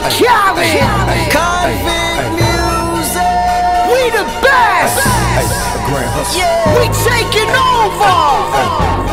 Cali, Convict Music. We the best. We taking over.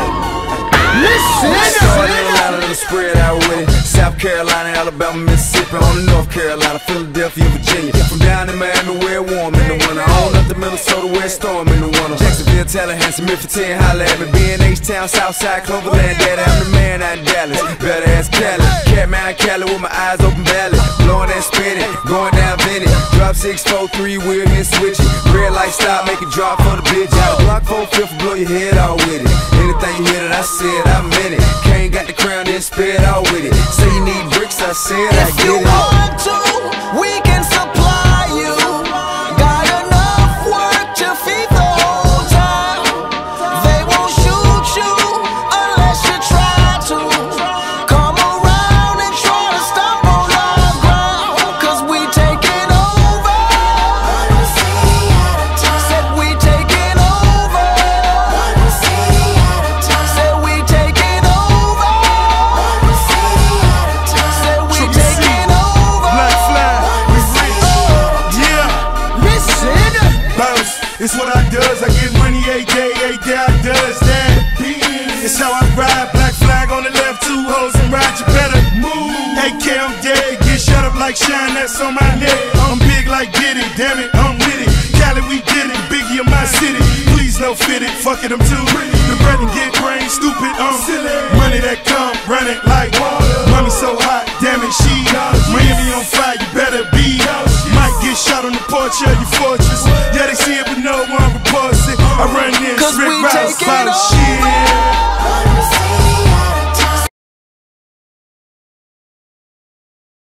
Listen, spread out with it. South Carolina, Alabama, Mississippi, on to North Carolina, Philadelphia, Virginia. From down in Miami where it warm in the winter, on up to Minnesota where it storm in the winter. Jacksonville, Tallahassee, Memphis, 10, holla at me. B&H-Town, Southside, Cloverland, daddy, I'm the man out in Dallas. Better ask Cali, Catman Cali with my eyes open valley. Blowing and spinning, going down Vinny. Drop 6, 4, 3, wheel and switch it. Red light stop, make it drop for the bitch. Out of block 4, 5th, blow your head all with it. Anything you hear that I said, I meant it. Kane got the crown, then spit all with it. Say you need bricks, I said I get it. if you want to, we can supply you. Got enough work to feed the whole town. They won't shoot you unless you try to. Come around and try to stop on our ground, cause we taking over. Said we taking over. Said we taking over. Said we taking over. Black flag, we rich. Yeah, Listen, bounce. It's what I does. I get money every day I does that. It's how I ride. Black flag on the left, 2 hoes and ride. You better move. AK, I'm dead. Get shut up like Shine, that's on my neck. I'm big like Diddy, damn it, I'm with it. Cali, we did it. Biggie in my city. Please no fit it. Fuck it, I'm too. The bread and get brain stupid. Money that come, run it like water. Mommy so hot, damn it, she Miami on fire, you better be. Might get shot on the porch of your fortress. Yeah, they see it, but no one reports it. I run in, cause Rick we Rouse, taking violent over. shit.